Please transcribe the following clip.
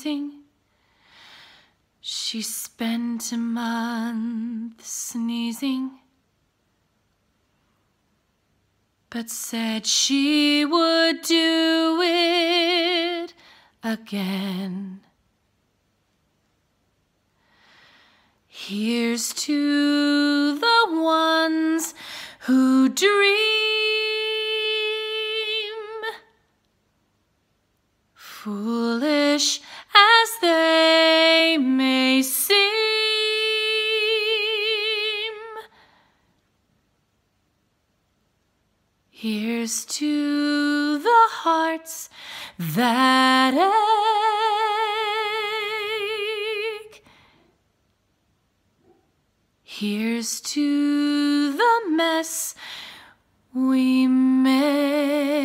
sneezing. She spent a month sneezing, but said she would do it again. Here's to the ones who dream, foolish as they may seem. Here's to the hearts that ache. Here's to the mess we make.